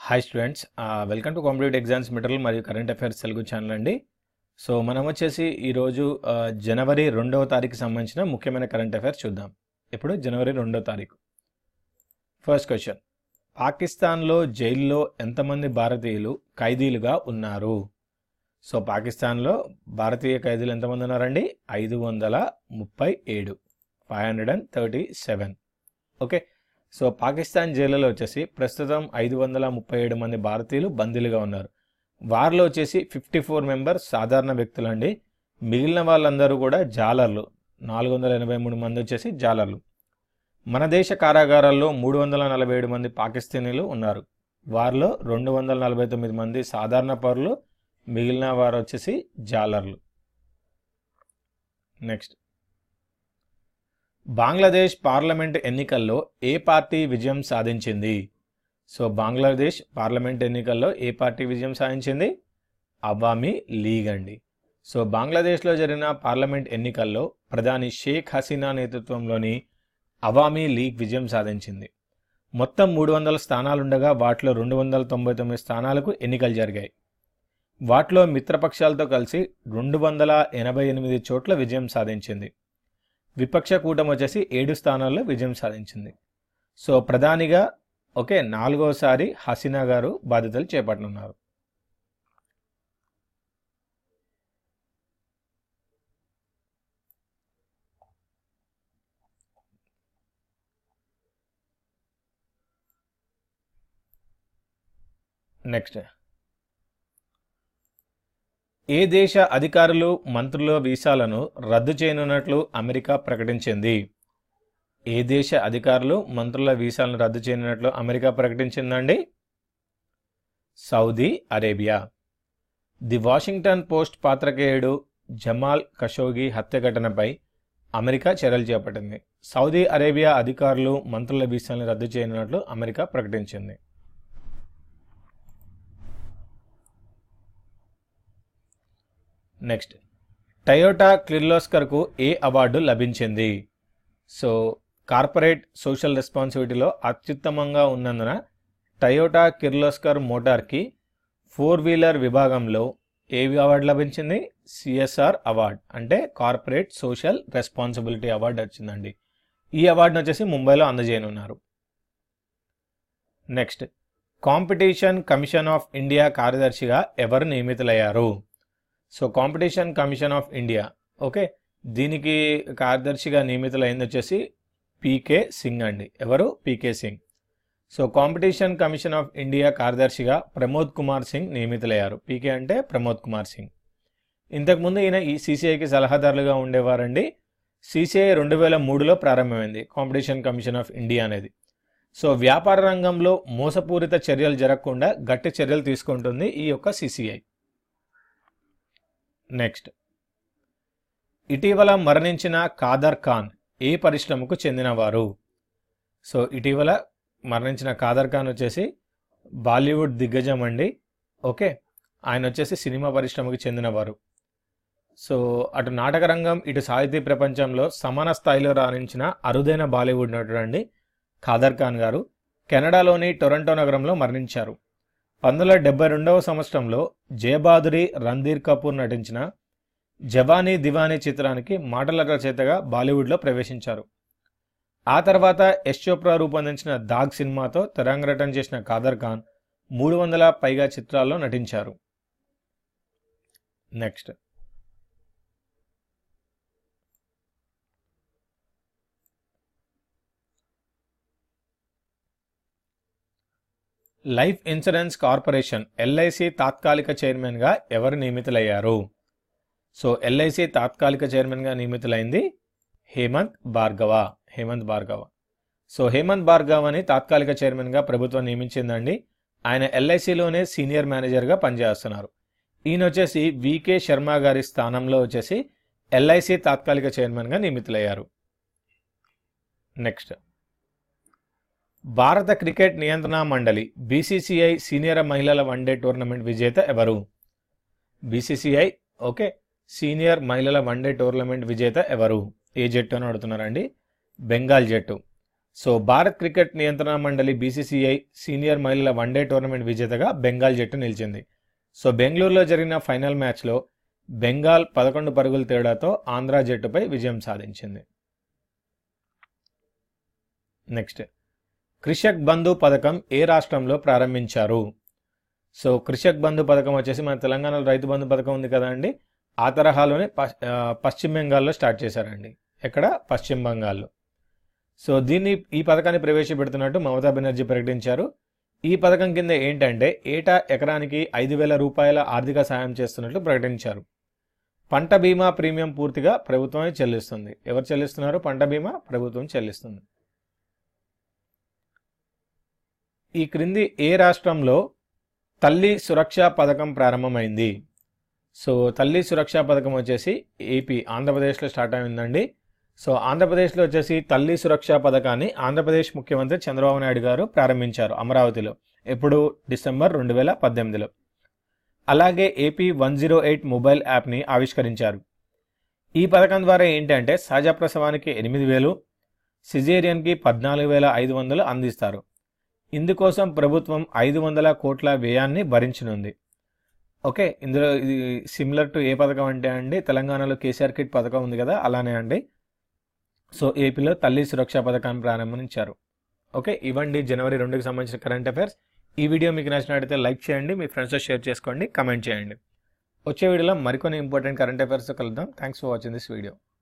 Hi students, welcome to competitive exams material మరియు current affairs Telugu channel అండి. So మనం వచ్చేసి ఈరోజు జనవరి 2వ తారీఖు సంబంధించిన ముఖ్యమైన కరెంట్ అఫైర్స్ చూద్దాం. ఇప్పుడు జనవరి 2వ తారీఖు. ఫస్ట్ క్వశ్చన్, పాకిస్తాన్లో జైల్లో ఎంతమంది భారతీయులు ఖైదీలుగా ఉన్నారు? సో పాకిస్తాన్లో భారతీయ ఖైదీలు ఎంతమంది ఉన్నారండి? 537, 537. ఓకే, సో పాకిస్తాన్ జైలులో వచ్చేసి ప్రస్తుతం 537 మంది భారతీయులు బందీలుగా ఉన్నారు. వారిలో వచ్చేసి 54 మెంబర్స్ సాధారణ వ్యక్తులు అండి. మిగిలిన వాళ్ళందరూ కూడా జాలర్లు. 483 మంది వచ్చేసి జాలర్లు. మన దేశ కారాగారాల్లో 347 మంది పాకిస్తానీలు ఉన్నారు. వారిలో 249 మంది సాధారణ పౌరులు, మిగిలిన వారు వచ్చేసి జాలర్లు. నెక్స్ట్, బంగ్లాదేశ్ పార్లమెంట్ ఎన్నికల్లో ఏ పార్టీ విజయం సాధించింది? సో బంగ్లాదేశ్ పార్లమెంట్ ఎన్నికల్లో ఏ పార్టీ విజయం సాధించింది? అవామీ లీగ్ అండి. సో బంగ్లాదేశ్లో జరిగిన పార్లమెంట్ ఎన్నికల్లో ప్రధాని షేక్ హసీనా నేతృత్వంలోని అవామీ లీగ్ విజయం సాధించింది. మొత్తం 300 స్థానాలుండగా వాటిలో 299 స్థానాలకు ఎన్నికలు జరిగాయి. వాటిలో మిత్రపక్షాలతో కలిసి 288 చోట్ల విజయం సాధించింది. విపక్ష కూటమి వచ్చేసి 7 స్థానాల్లో విజయం సాధించింది. సో ప్రధానిగా 4వసారి హసీనా గారు బాధ్యతలు చేపట్టనున్నారు. నెక్స్ట్, ఏ దేశ అధికారులు మంత్రుల వీసాలను రద్దు చేయనున్నట్లు అమెరికా ప్రకటించింది? ఏ దేశ అధికారులు మంత్రుల వీసాలను రద్దు చేయనున్నట్లు అమెరికా ప్రకటించిందండి? Saudi Arabia. The Washington Post పాత్రికేయుడు జమాల్ ఖషోగి హత్య ఘటనపై అమెరికా చర్యలు చేపట్టింది. సౌదీ అరేబియా అధికారులు మంత్రుల వీసాలను రద్దు చేయనున్నట్లు అమెరికా ప్రకటించింది. నెక్స్ట్, టయోటా కిర్లోస్కర్కు ఏ అవార్డు లభించింది? సో కార్పొరేట్ సోషల్ రెస్పాన్సిబిలిటీలో అత్యుత్తమంగా ఉన్నందున టయోటా కిర్లోస్కర్ మోటార్కి 4-వీలర్ విభాగంలో ఏ అవార్డు లభించింది? సిఎస్ఆర్ అవార్డ్, అంటే కార్పొరేట్ సోషల్ రెస్పాన్సిబిలిటీ అవార్డు వచ్చిందండి. ఈ అవార్డును వచ్చేసి ముంబైలో అందజేయనున్నారు. Next, competition commission of India కార్యదర్శిగా ఎవరు నియమితులయ్యారు? So competition commission of India, దీనికి కార్యదర్శిగా నియమితులైంది వచ్చేసి పీకే సింగ్ అండి. ఎవరు? PK Singh. So competition commission of India కార్యదర్శిగా ప్రమోద్ కుమార్ సింగ్ నియమితులయ్యారు. పీకే అంటే ప్రమోద్ కుమార్ సింగ్. ఇంతకుముందు ఈయన ఈ సీసీఐకి సలహాదారులుగా ఉండేవారండి. సీసీఐ 2003లో ప్రారంభమైంది కాంపిటీషన్ కమిషన్ ఆఫ్ ఇండియా అనేది. సో వ్యాపార రంగంలో మోసపూరిత చర్యలు జరగకుండా గట్టి చర్యలు తీసుకుంటుంది ఈ యొక్క సీసీఐ. నెక్స్ట్, ఇటీవల మరణించిన కాదర్ ఖాన్ ఏ పరిశ్రమకు చెందినవారు? సో ఇటీవల మరణించిన కాదర్ ఖాన్ వచ్చేసి బాలీవుడ్ దిగ్గజం అండి. ఆయన వచ్చేసి సినిమా పరిశ్రమకు చెందినవారు. సో అటు నాటక రంగం, ఇటు సాహితీ ప్రపంచంలో సమాన స్థాయిలో రాణించిన అరుదైన బాలీవుడ్ నటుడు అండి కాదర్ ఖాన్ గారు. కెనడాలోని టొరంటో నగరంలో మరణించారు. 1972వ సంవత్సరంలో జయబాదురి రణ్ధీర్ కపూర్ నటించిన జవానీ దివానీ చిత్రానికి మాటల రచయితగా బాలీవుడ్లో ప్రవేశించారు. ఆ తర్వాత యశ్ చోప్రా రూపొందించిన దాగ్ సినిమాతో తెరంగేట్రం చేసిన కాదర్ ఖాన్ 300 పైగా చిత్రాల్లో నటించారు. Next, life insurance corporation LIC తాత్కాలిక చైర్మన్గా ఎవరు నియమితులయ్యారు? సో ఎల్ఐసి తాత్కాలిక చైర్మన్గా నియమితులైంది హేమంత్ భార్గవ. సో హేమంత్ భార్గవని తాత్కాలిక చైర్మన్గా ప్రభుత్వం నియమించిందండి. ఆయన ఎల్ఐసిలోనే సీనియర్ మేనేజర్గా పనిచేస్తున్నారు. ఈయన వచ్చేసి వికే శర్మ గారి స్థానంలో వచ్చేసి ఎల్ఐసి తాత్కాలిక చైర్మన్గా నియమితులయ్యారు. నెక్స్ట్, భారత క్రికెట్ నియంత్రణ మండలి బీసీసీఐ సీనియర్ మహిళల వన్డే టోర్నమెంట్ విజేత ఎవరు? బీసీసీఐ సీనియర్ మహిళల వన్డే టోర్నమెంట్ విజేత ఎవరు? ఏ జట్టు అని అడుగుతున్నారండి? బెంగాల్ జట్టు. సో భారత్ క్రికెట్ నియంత్రణ మండలి బీసీసీఐ సీనియర్ మహిళల వన్డే టోర్నమెంట్ విజేతగా బెంగాల్ జట్టు నిలిచింది. సో బెంగళూరులో జరిగిన ఫైనల్ మ్యాచ్లో బెంగాల్ 11 పరుగుల తేడాతో ఆంధ్ర జట్టుపై విజయం సాధించింది. నెక్స్ట్, కృషక్ బంధు పథకం ఏ రాష్ట్రంలో ప్రారంభించారు? సో కృషక్ బంధు పథకం వచ్చేసి మన తెలంగాణలో రైతు బంధు పథకం ఉంది కదా అండి, ఆ తరహాలోనే పశ్చిమ బెంగాల్లో స్టార్ట్ చేశారండి. ఎక్కడ? పశ్చిమ బంగాల్లో. సో ఈ పథకాన్ని ప్రవేశపెడుతున్నట్టు మమతా బెనర్జీ ప్రకటించారు. ఈ పథకం కింద ఏంటంటే ఏటా ఎకరానికి 5,000 రూపాయల ఆర్థిక సాయం చేస్తున్నట్లు ప్రకటించారు. పంట బీమా ప్రీమియం పూర్తిగా ప్రభుత్వమే చెల్లిస్తుంది. ఎవరు చెల్లిస్తున్నారు? పంట బీమా ప్రభుత్వం చెల్లిస్తుంది. ఈ క్రింది ఏ రాష్ట్రంలో తల్లి సురక్ష పథకం ప్రారంభమైంది? సో తల్లి సురక్ష పథకం వచ్చేసి ఏపీ ఆంధ్రప్రదేశ్లో స్టార్ట్ అయిందండి. సో ఆంధ్రప్రదేశ్లో వచ్చేసి తల్లి సురక్ష పథకాన్ని ఆంధ్రప్రదేశ్ ముఖ్యమంత్రి చంద్రబాబు నాయుడు గారు ప్రారంభించారు అమరావతిలో. ఎప్పుడు? డిసెంబర్ 2018లో. అలాగే ఏపీ 108 మొబైల్ యాప్ని ఆవిష్కరించారు. ఈ పథకం ద్వారా ఏంటంటే సహజ ప్రసవానికి 8,000, సిజేరియన్కి 14,500 అందిస్తారు. ఇందుకోసం ప్రభుత్వం 500 కోట్ల వ్యయాన్ని భరించనుంది. ఓకే, ఇందులో ఇది సిమిలర్ టు ఏ పథకం అంటే అండి, తెలంగాణలో కేసీఆర్ కిట్ పథకం ఉంది కదా, అలానే అండి. సో ఏపీలో తల్లి సురక్ష పథకాన్ని ప్రారంభించారు. ఓకే, ఇవ్వండి జనవరి 2కి సంబంధించిన కరెంట్ అఫైర్స్. ఈ వీడియో మీకు నచ్చినట్లయితే లైక్ చేయండి, మీ ఫ్రెండ్స్తో షేర్ చేసుకోండి, కమెంట్ చేయండి. వచ్చే వీడియోలో మరికొన్ని ఇంపార్టెంట్ కరెంట్ అఫైర్స్తో కలుద్దాం. Thanks for watching this video.